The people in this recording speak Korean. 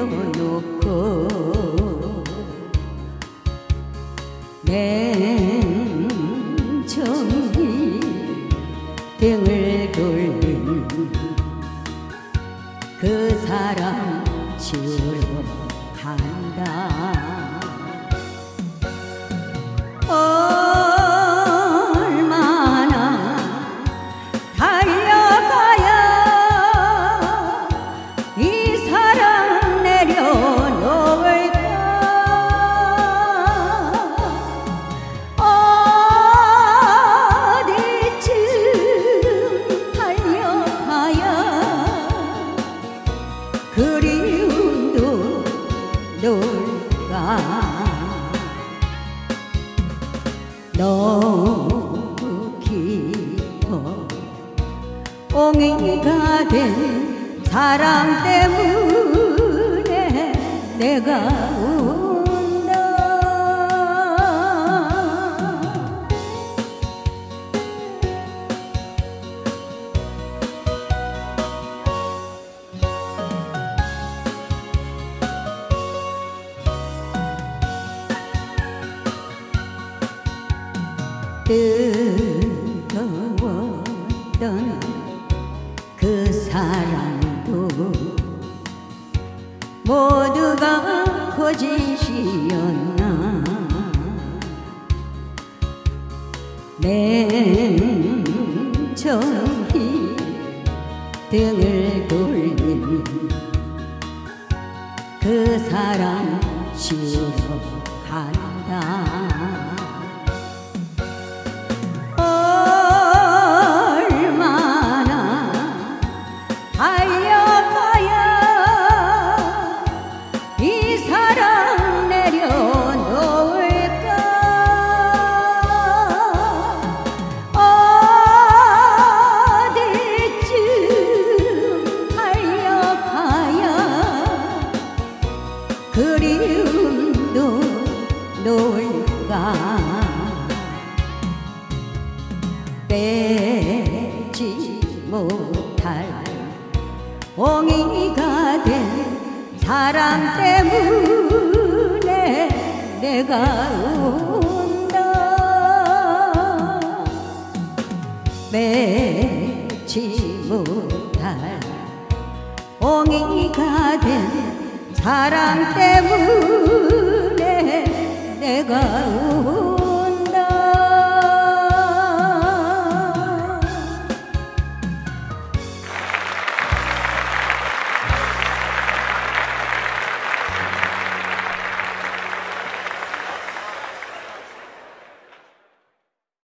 내려놓고 냉정히 등을 돌린 그 사람 지우러 간다. 얼마나 달려가야 이 사랑 내려놓을까. 어디쯤 달려가야 그리움도 놀까. 너무 깊어 옹이가 된 사랑 때문에 내가 운다. 뜨거웠던 그 사랑도 모두가 거짓이었나. 냉정히 등을 돌린 그 사랑 지우러 간다. 그리움도 놀까. 빼지 못할 옹이가 된 사랑 때문에 내가 운다. 빼지 못할 옹이가 된 사랑 때문에 내가